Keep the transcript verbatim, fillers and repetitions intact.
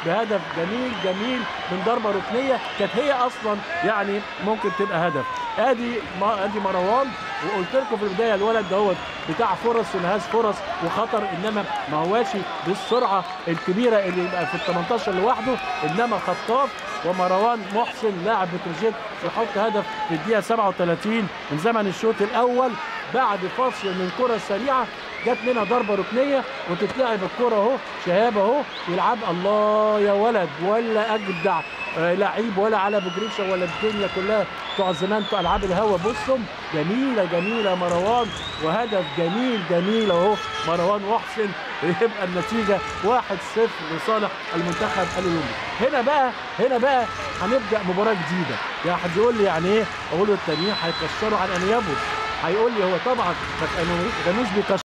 بهدف جميل جميل من ضربه ركنيه كانت هي اصلا يعني ممكن تبقى هدف. ادي ادي مروان، وقلت لكم في البدايه الولد دوت بتاع فرص ونهاز فرص وخطر، انما ما هواش بالسرعه الكبيره اللي يبقى في ال تمنتاشر لوحده، انما خطاف. ومروان محسن لاعب بتروجيت يحط هدف في الدقيقه سبعة وثلاثين من زمن الشوط الاول بعد فاصل من كره سريعه جت منها ضربه ركنيه وتتلعب الكره اهو. شهاب اهو يلعب، الله يا ولد ولا اجدع آه لعيب، ولا على ابو جريشه ولا الدنيا كلها بتوع زمان بتوع العاب الهوا. بصهم جميله جميله مروان، وهدف جميل جميل اهو مروان محسن. يبقى النتيجه واحد صفر لصالح المنتخب الاولمبي. هنا بقى هنا بقى هنبدا مباراه جديده. يعني حد يقول لي يعني ايه؟ اقول له التانيين هيكشروا عن انيابهم. هيقول لي هو طبعا ما كانوش بيكشروا